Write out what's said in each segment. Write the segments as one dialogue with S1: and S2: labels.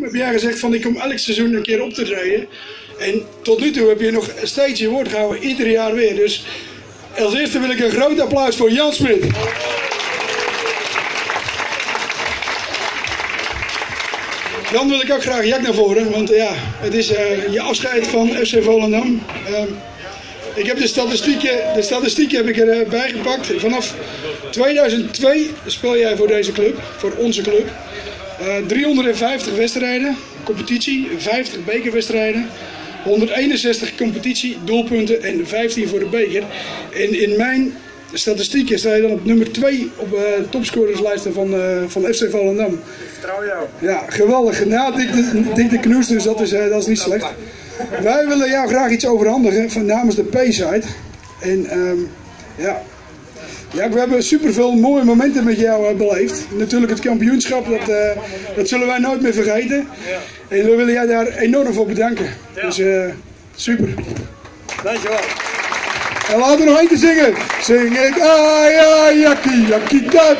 S1: heb jij gezegd van ik kom elk seizoen een keer op te treden. En tot nu toe heb je nog steeds je woord gehouden, ieder jaar weer. Dus als eerste wil ik een groot applaus voor Jan Smit. Dan wil ik ook graag Jack naar voren, want ja, het is je afscheid van FC Volendam. Ik heb de statistieken heb ik erbij gepakt. Vanaf 2002 speel jij voor deze club, voor onze club. 350 wedstrijden, competitie, 50 bekerwedstrijden, 161 competitie, doelpunten en 15 voor de beker. En in mijn statistieken sta je dan op nummer 2 op de topscorerslijsten van FC Volendam.
S2: Ik vertrouw jou.
S1: Ja, geweldig. Nou, Dick de Knoes, dus dat is niet slecht. Wij willen jou graag iets overhandigen van namens de P-side. En ja, we hebben superveel mooie momenten met jou beleefd. Natuurlijk het kampioenschap, dat zullen wij nooit meer vergeten. Ja. En we willen jij daar enorm voor bedanken. Ja. Dus super.
S2: Dankjewel.
S1: En laten we nog één keer zingen. Zing ik, ja, jakkie, jakkie, duip.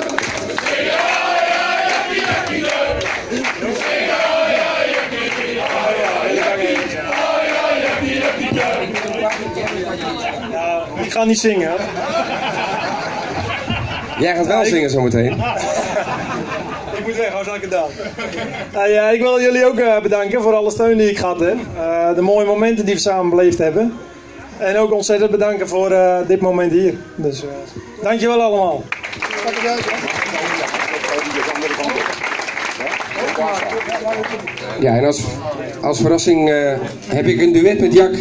S2: Ik ga niet zingen.
S3: Jij gaat wel zingen zometeen.
S2: Ik moet weg, hoe zal ik het dan? Ik wil jullie ook bedanken voor alle steun die ik gehad heb. De mooie momenten die we samen beleefd hebben. En ook ontzettend bedanken voor dit moment hier. Dus dankjewel allemaal.
S3: Ja, en als verrassing heb ik een duet met Jack.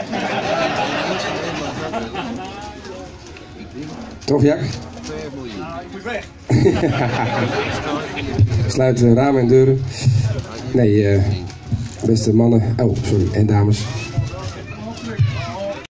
S3: Toch, Jack?
S2: Ik moet weg.
S3: Sluit ramen en deuren. Nee, beste mannen. Oh, sorry. En dames.